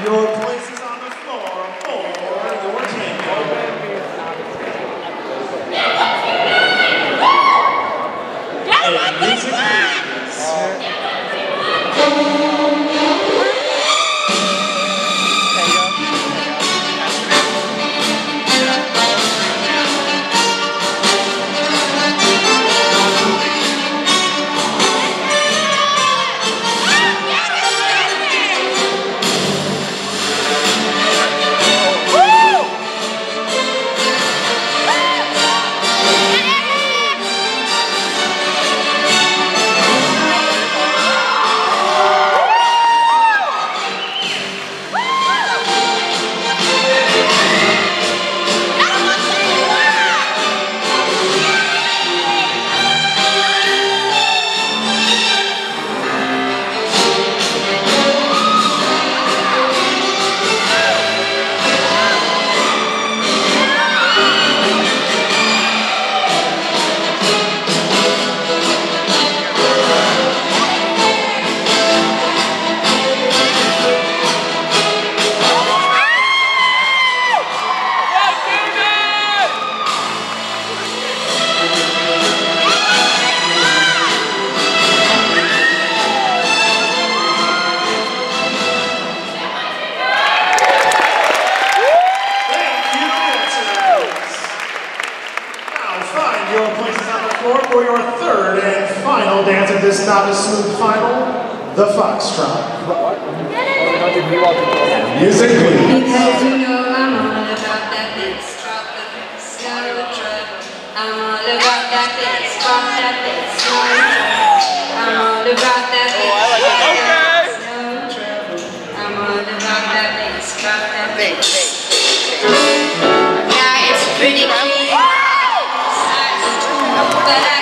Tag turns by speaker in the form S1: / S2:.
S1: your places on the floor for your tango. And music please. Your places on the floor for your third and final dance of this not as smooth final, the Foxtrot. Music please.
S2: Because you know I'm all about that bass, drop the bass, no trouble. I'm all about that bass, drop that bass, no trouble. I'm all about that bass, no trouble. I'm all about that bass, drop that bass. Yeah, it's pretty clean. But